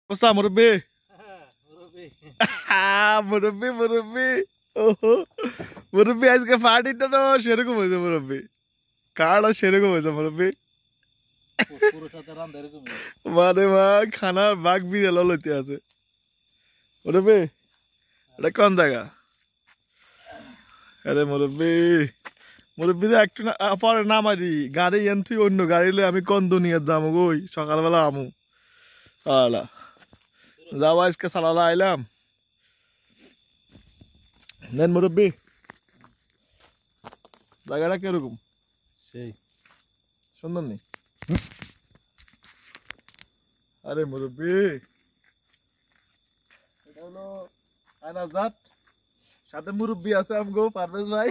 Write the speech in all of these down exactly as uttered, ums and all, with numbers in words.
What's up, মুরব্বি? মুরব্বি মুরব্বি ওহো মুরব্বি আজকে পার্টিটা তো সেরকম হয়েছে মুরব্বি কারটা সেরকম হয়েছে মুরব্বি মানে মা খানার বাঘ বিড়াল লইতে আছে মুরব্বি এটা কোন জায়গা আরে মুরব্বি মুরব্বি একটু না পরে নামারি গাড়ি এন তুই অন্য গাড়ি লই আমি কোন দুনিয়ার যাবো গই সকালবেলা আমু সালা যাওয়া আজকে সালালা আইলাম নেন মুরব্বি জায়গাটা কিরকম সেই সুন্দর নেই আরে মুরব্বি এটা হলো আয়নাজাত সাথে মুরব্বি আছে আমগো পারভেজ ভাই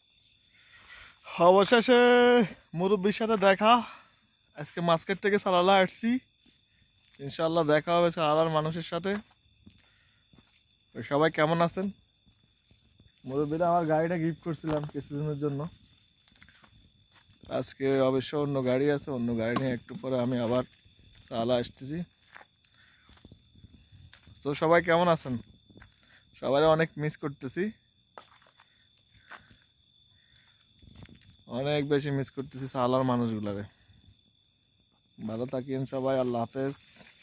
অবশেষে মুরব্বির সাথে দেখা আজকে মার্কেট থেকে সালালা আসছি ইনশাল্লাহ দেখা হবে সালালার মানুষের সাথে সবাই কেমন আছেন মুরব্বিরা আমার গাড়িটা গিফট করছিলাম কিছুদিনের জন্য আজকে অবশ্য অন্য গাড়ি আছে অন্য গাড়ি নিয়ে একটু পরে আমি আবার সালালা আসতেছি তো সবাই কেমন আছেন সবাই অনেক মিস করতেছি অনেক বেশি মিস করতেছি সালালার মানুষগুলারে ভালো থাকেন সবাই আল্লাহ হাফেজ